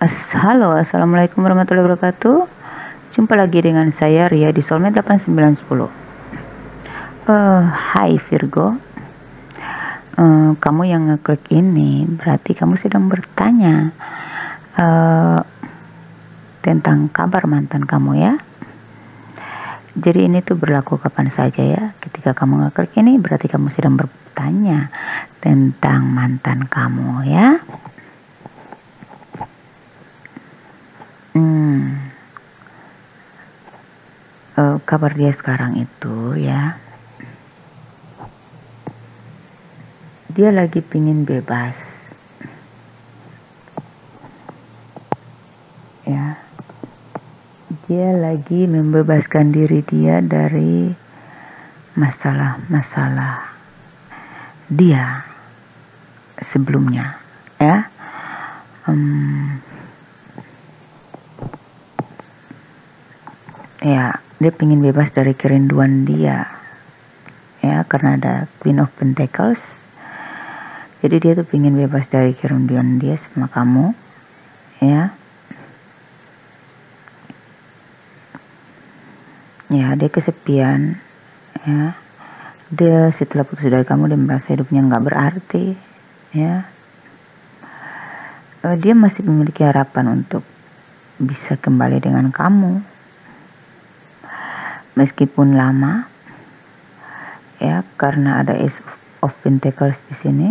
Halo, assalamualaikum warahmatullahi wabarakatuh. Jumpa lagi dengan saya Ria di Soulmate 8910. Hai Virgo. Kamu yang ngeklik ini berarti kamu sedang bertanya tentang kabar mantan kamu ya. Jadi ini tuh berlaku kapan saja ya. Ketika kamu ngeklik ini berarti kamu sedang bertanya tentang mantan kamu ya. Kabar dia sekarang itu ya, dia lagi pingin bebas ya, dia lagi membebaskan diri dia dari masalah-masalah dia sebelumnya ya. Ya, dia pengen bebas dari kerinduan dia ya, karena ada Queen of Pentacles. Jadi dia tuh pengen bebas dari kerinduan dia sama kamu ya. Ya, dia kesepian ya. Dia setelah putus dari kamu dia merasa hidupnya nggak berarti ya. Dia masih memiliki harapan untuk bisa kembali dengan kamu meskipun lama ya, karena ada Ace of Pentacles di sini.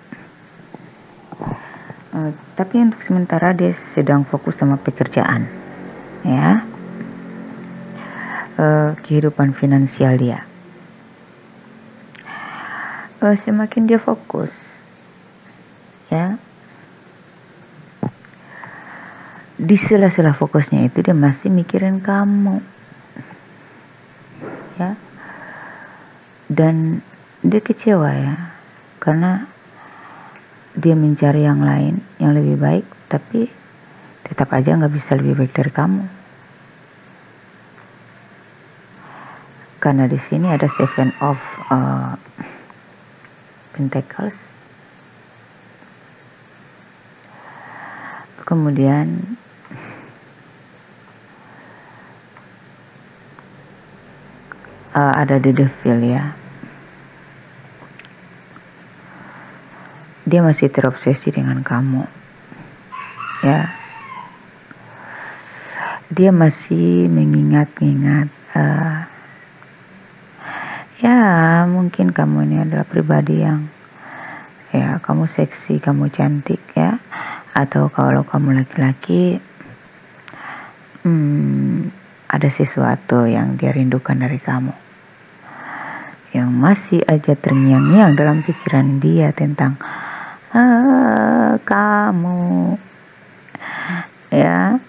Tapi untuk sementara dia sedang fokus sama pekerjaan ya, kehidupan finansial dia. Semakin dia fokus ya, di sela-sela fokusnya itu dia masih mikirin kamu ya, dan dia kecewa ya, karena dia mencari yang lain yang lebih baik, tapi tetap aja nggak bisa lebih baik dari kamu, karena di sini ada Seven of Pentacles. Kemudian ada The Devil ya. Dia masih terobsesi dengan kamu ya. Dia masih mengingat-ingat ya, mungkin kamu ini adalah pribadi yang ya, kamu seksi, kamu cantik ya, atau kalau kamu laki-laki ada sesuatu yang dia rindukan dari kamu, yang masih aja terngiang-ngiang dalam pikiran dia tentang kamu ya.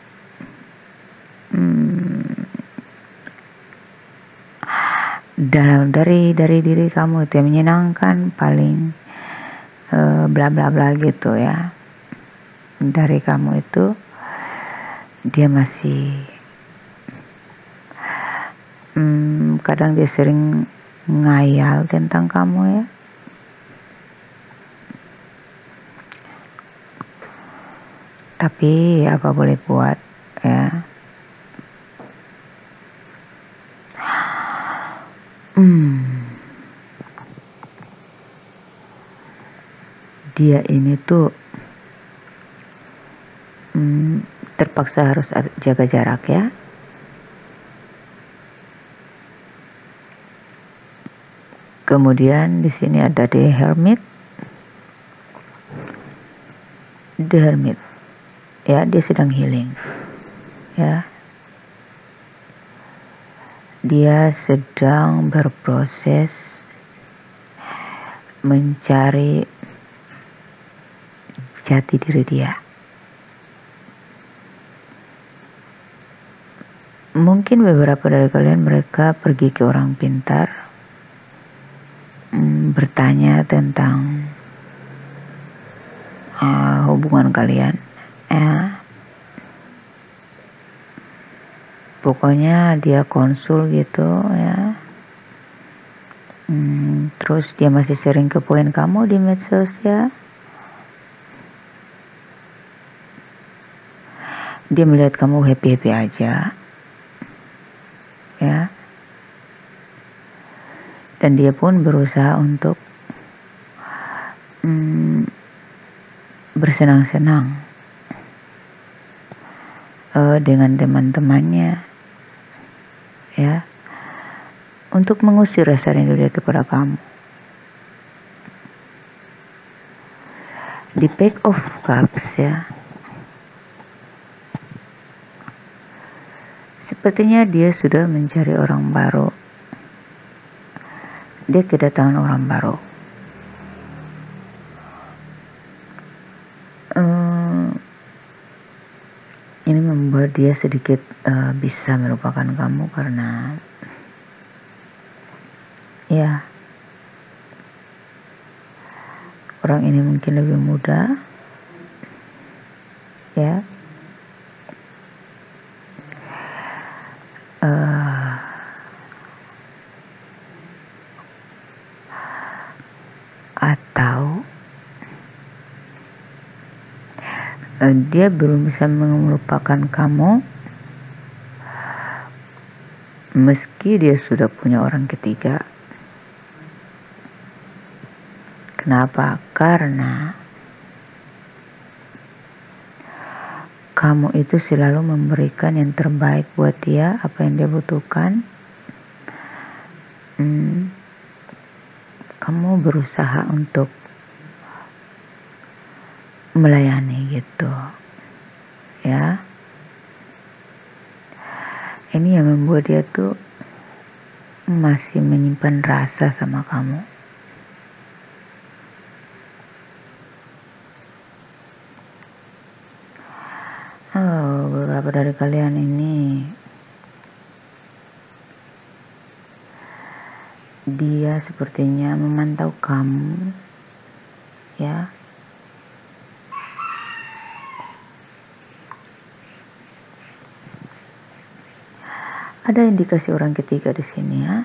Dalam dari diri kamu itu yang menyenangkan paling bla bla bla gitu ya, dari kamu itu dia masih kadang dia sering ngayal tentang kamu ya. Tapi apa boleh buat ya. Dia ini tuh terpaksa harus jaga jarak ya. Kemudian di sini ada The Hermit. The Hermit ya, dia sedang healing ya. Dia sedang berproses mencari jati diri dia. Mungkin beberapa dari kalian mereka pergi ke orang pintar, bertanya tentang hubungan kalian ya. Pokoknya dia konsul gitu ya. Terus dia masih sering kepoin kamu di medsos ya. dia melihat kamu happy-happy aja, ya, dan dia pun berusaha untuk bersenang-senang dengan teman-temannya, ya, untuk mengusir rasa rindu dia kepada kamu. Di Page of Cups, ya, sepertinya dia sudah mencari orang baru. Dia kedatangan orang baru. Ini membuat dia sedikit bisa melupakan kamu karena ya, orang ini mungkin lebih muda, ya, atau dia belum bisa melupakan kamu meski dia sudah punya orang ketiga. Kenapa? Karena kamu itu selalu memberikan yang terbaik buat dia, apa yang dia butuhkan. Kamu berusaha untuk melayani gitu, ya. Ini yang membuat dia tuh masih menyimpan rasa sama kamu. Beberapa dari kalian ini dia sepertinya memantau kamu, ya. Ada indikasi orang ketiga di sini, ya.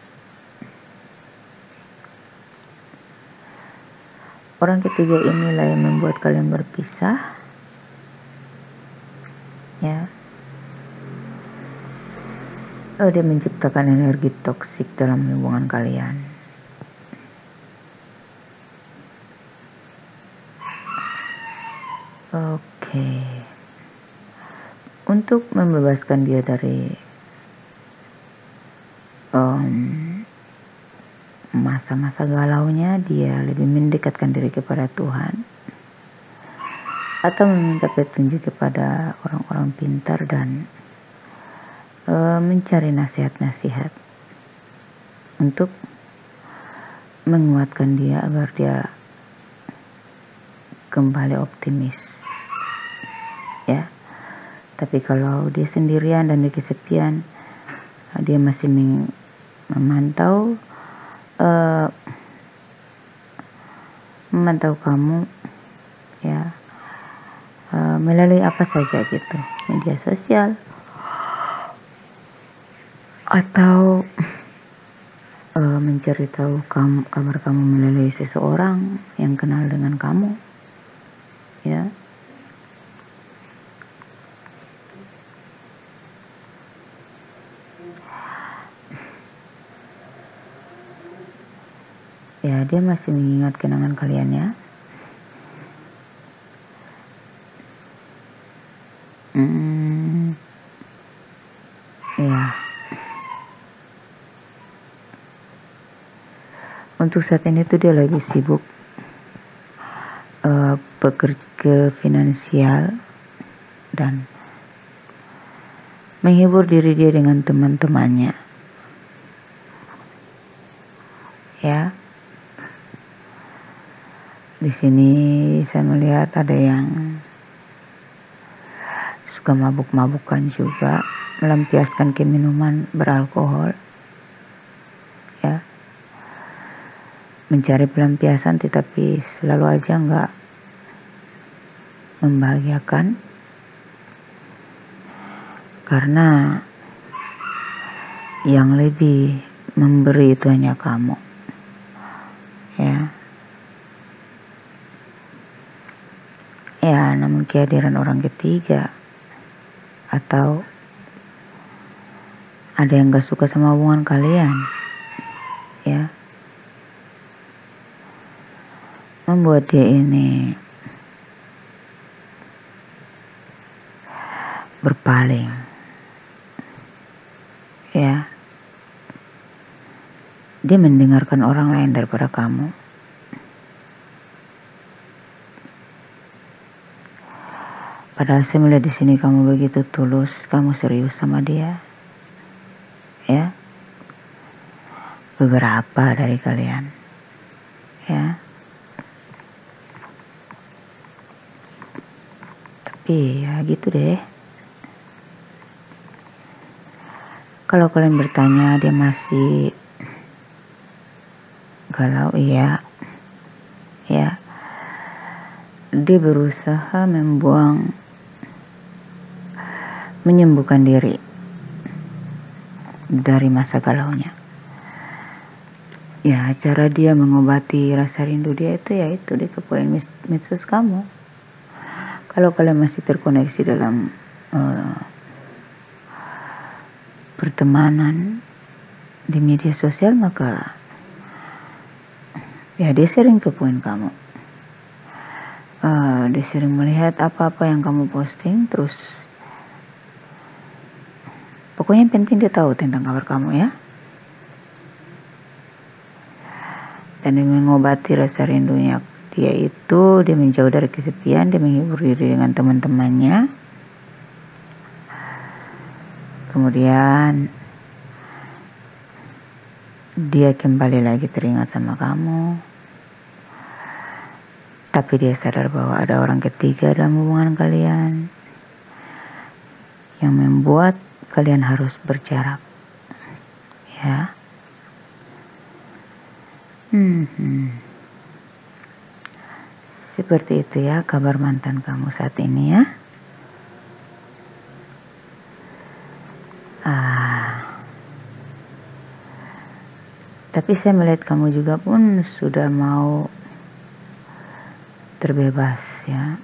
Orang ketiga inilah yang membuat kalian berpisah, ya. Dia menciptakan energi toksik dalam hubungan kalian. Oke. Untuk membebaskan dia dari masa-masa galaunya, dia lebih mendekatkan diri kepada Tuhan atau meminta petunjuk kepada orang-orang pintar dan mencari nasihat-nasihat untuk menguatkan dia agar dia kembali optimis, ya. Tapi kalau dia sendirian dan dia kesepian, dia masih memantau kamu, ya, melalui apa saja gitu, media sosial atau mencari tahu kabar kamu melalui seseorang yang kenal dengan kamu, ya. Ya, dia masih mengingat kenangan kalian, ya. Ya. Untuk saat ini tuh dia lagi sibuk bekerja finansial dan menghibur diri dia dengan teman-temannya, ya. Di sini saya melihat ada yang suka mabuk-mabukan juga, melampiaskan ke minuman beralkohol, ya. Mencari pelampiasan tetapi selalu aja nggak membahagiakan, karena yang lebih memberi itu hanya kamu, ya. Ya, namun kehadiran orang ketiga atau ada yang gak suka sama hubungan kalian, ya, membuat dia ini berpaling, ya. Dia mendengarkan orang lain daripada kamu. Padahal saya melihat di sini kamu begitu tulus, kamu serius sama dia, ya. Beberapa dari kalian, ya. Tapi ya gitu deh. Kalau kalian bertanya dia masih galau, iya, ya. Dia berusaha menyembuhkan diri dari masa galaunya. Ya, cara dia mengobati rasa rindu dia itu yaitu dia kepoin medsos kamu. Kalau kalian masih terkoneksi dalam pertemanan di media sosial, maka ya dia sering kepoin kamu. Dia sering melihat apa-apa yang kamu posting, terus pokoknya penting dia tahu tentang kabar kamu, ya. Dan dia mengobati rasa rindunya dia itu, dia menjauh dari kesepian, dia menghibur diri dengan teman-temannya. Kemudian dia kembali lagi teringat sama kamu. Tapi dia sadar bahwa ada orang ketiga dalam hubungan kalian yang membuat kalian harus berjarak, ya. Seperti itu ya kabar mantan kamu saat ini, ya. Tapi saya melihat kamu juga pun sudah mau terbebas, ya.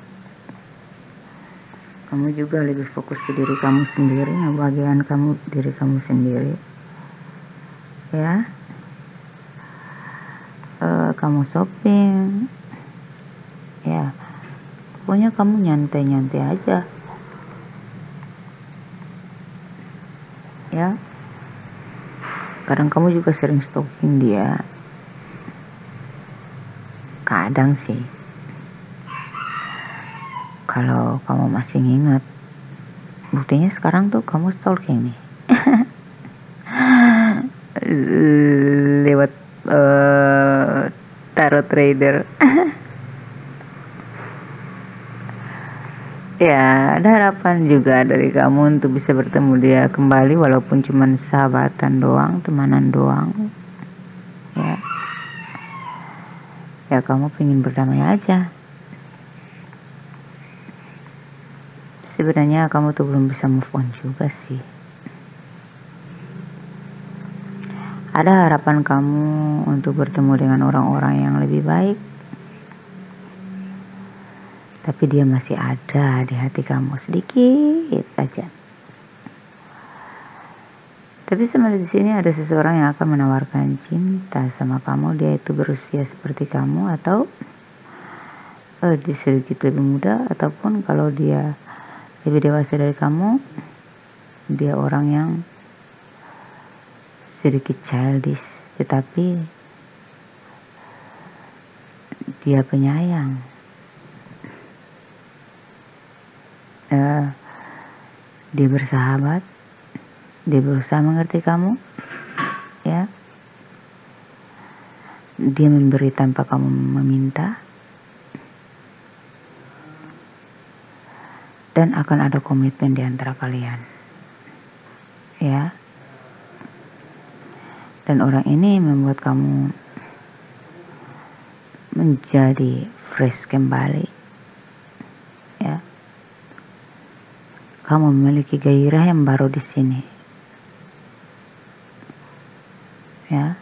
Kamu juga lebih fokus ke diri kamu sendiri, ngebahagiakan diri kamu sendiri, ya. Kamu shopping, ya. Pokoknya kamu nyantai-nyantai aja, ya. Kadang kamu juga sering stalking dia. Kadang sih, kalau kamu masih ingat, buktinya sekarang tuh kamu stalking nih. Lewat tarot trader. Ya, ada harapan juga dari kamu untuk bisa bertemu dia kembali, walaupun cuma sahabatan doang, temanan doang, ya. Ya, kamu pengen berdamai aja. Sebenarnya kamu tuh belum bisa move on juga sih. Ada harapan kamu untuk bertemu dengan orang-orang yang lebih baik, tapi dia masih ada di hati kamu sedikit aja. Tapi sebenarnya di sini ada seseorang yang akan menawarkan cinta sama kamu. Dia itu berusia seperti kamu, atau dia sedikit lebih muda, ataupun kalau dia lebih dewasa dari kamu, dia orang yang sedikit childish, tetapi dia penyayang. Dia bersahabat, dia berusaha mengerti kamu, ya. Dia memberi tanpa kamu meminta, dan akan ada komitmen di antara kalian, ya. Dan orang ini membuat kamu menjadi fresh kembali, ya. Kamu memiliki gairah yang baru di sini, ya.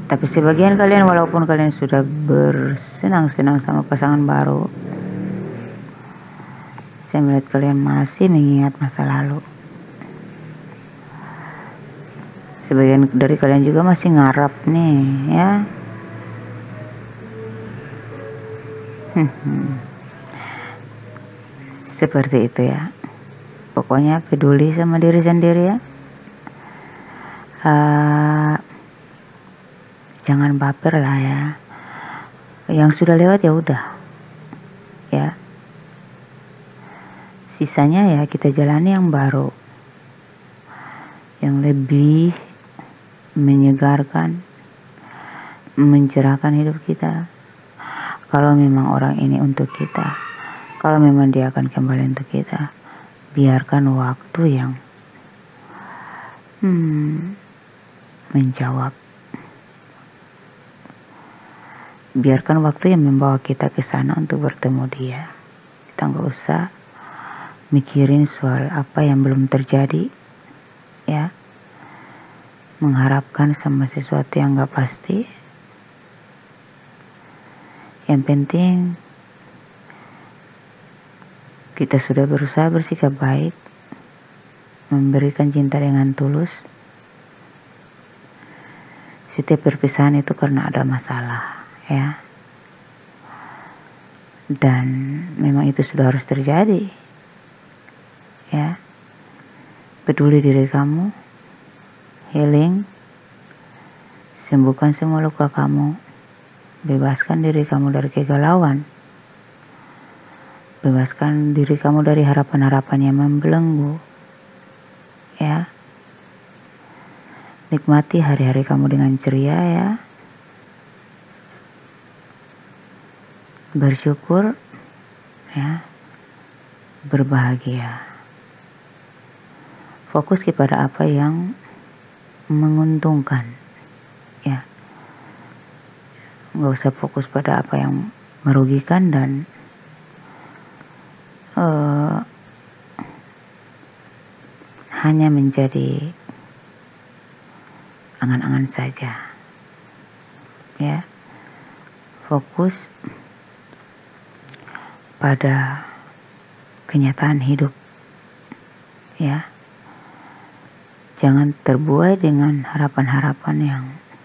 Tapi sebagian kalian, walaupun kalian sudah bersenang-senang sama pasangan baru, saya melihat kalian masih mengingat masa lalu. Sebagian dari kalian juga masih ngarap nih ya. Seperti itu ya. Pokoknya peduli sama diri sendiri ya. Jangan baper lah ya. Yang sudah lewat ya udah ya. Sisanya ya kita jalani yang baru, yang lebih menyegarkan, mencerahkan hidup kita. Kalau memang orang ini untuk kita, kalau memang dia akan kembali untuk kita, biarkan waktu yang menjawab. Biarkan waktu yang membawa kita ke sana untuk bertemu dia. Kita nggak usah mikirin soal apa yang belum terjadi ya, mengharapkan sama sesuatu yang nggak pasti. Yang penting kita sudah berusaha bersikap baik, memberikan cinta dengan tulus. Setiap perpisahan itu karena ada masalah ya, dan memang itu sudah harus terjadi ya. Peduli diri kamu, healing, sembuhkan semua luka kamu, bebaskan diri kamu dari kegalauan, bebaskan diri kamu dari harapan-harapan yang membelenggu ya. Nikmati hari-hari kamu dengan ceria ya. Bersyukur ya, berbahagia. Fokus kepada apa yang menguntungkan ya. Nggak usah fokus pada apa yang merugikan dan hanya menjadi angan-angan saja ya. Fokus pada kenyataan hidup ya. Jangan terbuai dengan harapan-harapan yang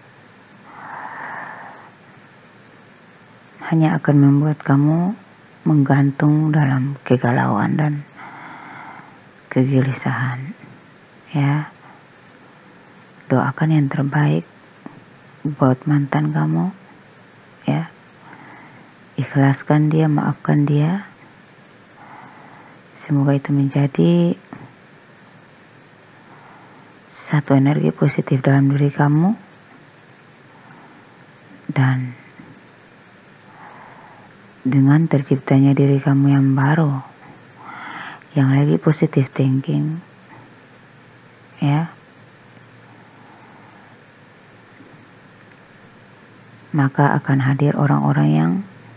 hanya akan membuat kamu menggantung dalam kegalauan dan kegelisahan ya. Doakan yang terbaik buat mantan kamu ya. Ikhlaskan dia, maafkan dia. Semoga itu menjadi satu energi positif dalam diri kamu, dan dengan terciptanya diri kamu yang baru, yang lebih positive thinking ya, maka akan hadir orang-orang yang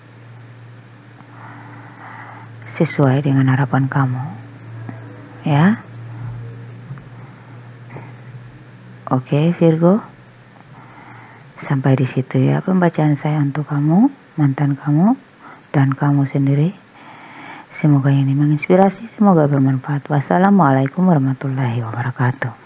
sesuai dengan harapan kamu ya. Oke Virgo, sampai di situ ya pembacaan saya untuk kamu, mantan kamu, dan kamu sendiri. Semoga ini menginspirasi, semoga bermanfaat. Wassalamualaikum warahmatullahi wabarakatuh.